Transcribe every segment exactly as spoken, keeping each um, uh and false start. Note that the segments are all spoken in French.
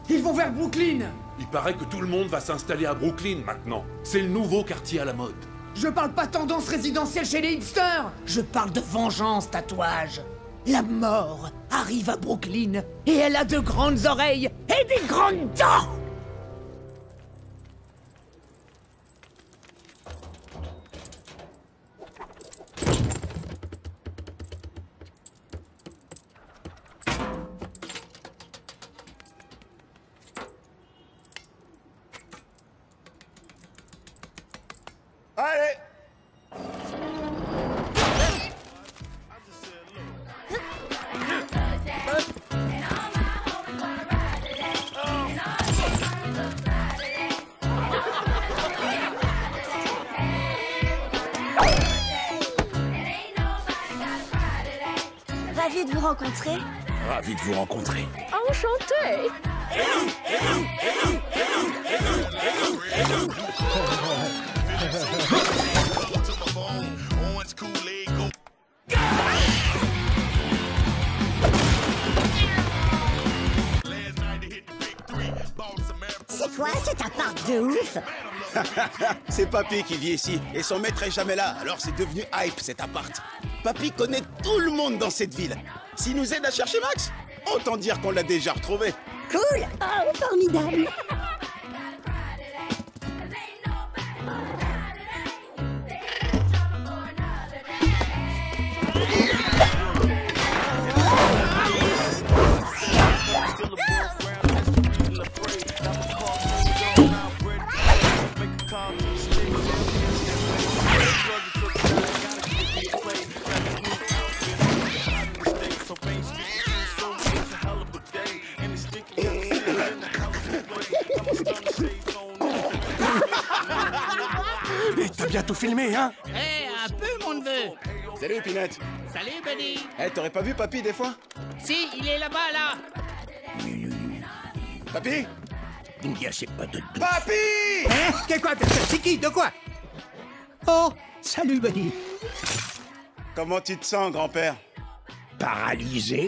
Ils vont vers Brooklyn. Il paraît que tout le monde va s'installer à Brooklyn maintenant. C'est le nouveau quartier à la mode. Je parle pas tendance résidentielle chez les hipsters. Je parle de vengeance, tatouage. La mort arrive à Brooklyn et elle a de grandes oreilles et des grandes dents. Allez! Ravi de vous rencontrer. Ravi de vous rencontrer. Enchanté. C'est quoi cet appart de ouf? C'est Papy qui vit ici, et son maître est jamais là, alors c'est devenu hype cet appart. Papy connaît tout le monde dans cette ville. S'il nous aide à chercher Max, autant dire qu'on l'a déjà retrouvé. Cool. Oh, formidable. Mais t'as bien tout filmé, hein? Eh, hey, un peu, mon neveu. Salut, Pinette. Salut, Buddy. Eh, t'aurais pas vu Papy des fois? Si, il est là-bas, là. Papy? Il c'est pas de... Papy! Hein? Qu'est quoi? C'est qui? De quoi? Oh, salut, Buddy. Comment tu te sens, grand-père? Paralysé?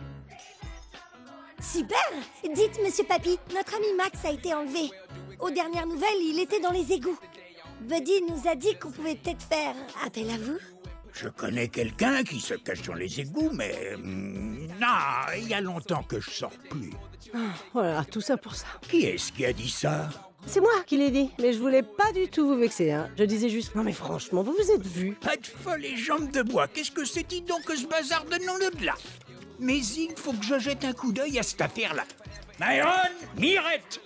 Super. Dites, monsieur Papy, notre ami Max a été enlevé. Aux dernières nouvelles, il était dans les égouts. Buddy nous a dit qu'on pouvait peut-être faire appel à vous. Je connais quelqu'un qui se cache dans les égouts, mais... hum, non, il y a longtemps que je sors plus. Oh, voilà, tout ça pour ça. Qui est-ce qui a dit ça? C'est moi qui l'ai dit, mais je voulais pas du tout vous vexer, hein. Je disais juste, non mais franchement, vous vous êtes vus. Pas de folle et jambes de bois. Qu'est-ce que c'est, dis donc, que ce bazar de non de là? Mais il faut que je jette un coup d'œil à cette affaire-là. Myron, Mirette!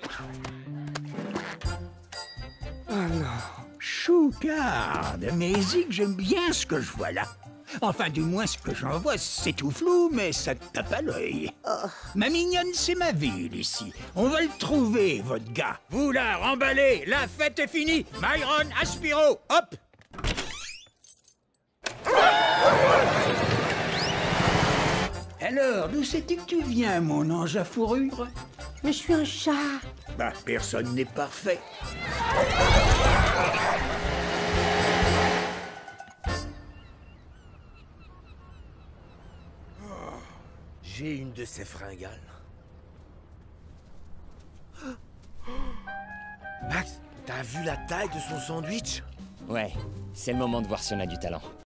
Oh non. Choucarde, mais Zig, j'aime bien ce que je vois là. Enfin, du moins, ce que j'en vois, c'est tout flou, mais ça te tape à l'œil. Oh. Ma mignonne, c'est ma ville, ici. On va le trouver, votre gars. Vous, là, remballez, la fête est finie. Myron, Aspiro, hop! Alors, d'où c'est que tu viens, mon ange à fourrure? Mais je suis un chat. Bah, personne n'est parfait. J'ai une de ces fringales. Max, t'as vu la taille de son sandwich? Ouais, c'est le moment de voir si on a du talent.